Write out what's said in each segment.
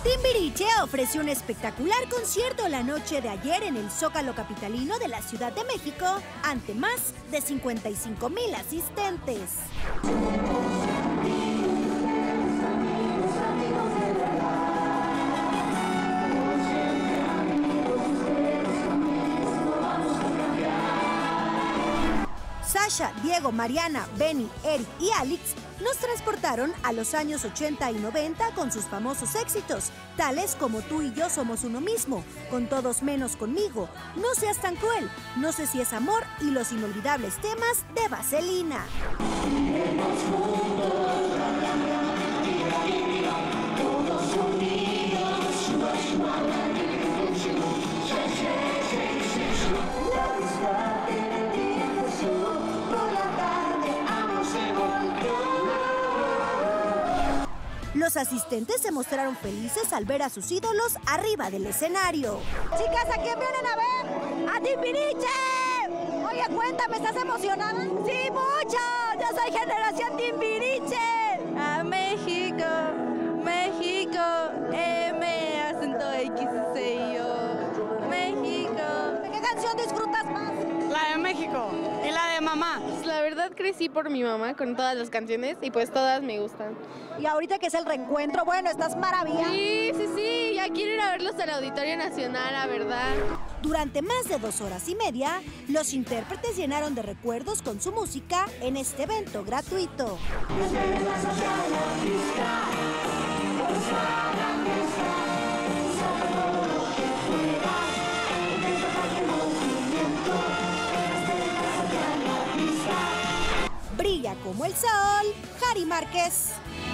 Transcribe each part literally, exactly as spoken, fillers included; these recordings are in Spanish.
Timbiriche ofreció un espectacular concierto la noche de ayer en el Zócalo capitalino de la Ciudad de México ante más de cincuenta y cinco mil asistentes. Sasha, Diego, Mariana, Benny, Eric y Alex nos transportaron a los años ochenta y noventa con sus famosos éxitos, tales como Tú y yo somos uno mismo, Con todos menos conmigo, No seas tan cruel, No sé si es amor y los inolvidables temas de Vaselina. Los asistentes se mostraron felices al ver a sus ídolos arriba del escenario. Chicas, ¿a quién vienen a ver? ¡A Timbiriche! Oye, cuéntame, ¿estás emocionada? ¡Sí, mucho! ¡Yo soy generación Timbiriche! A México, México, M, acento X, C, O. México. ¿Qué canción disfrutas más? La de México y la de mamá. La verdad crecí por mi mamá con todas las canciones y pues todas me gustan. Y ahorita que es el reencuentro, bueno, estás maravilla. Sí, sí, sí, ya quiero ir a verlos al Auditorio Nacional, la verdad. Durante más de dos horas y media, los intérpretes llenaron de recuerdos con su música en este evento gratuito. Brilla como el sol, Jari Márquez.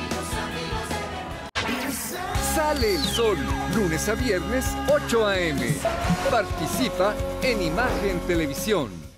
Sale el sol, lunes a viernes, ocho a eme Participa en Imagen Televisión.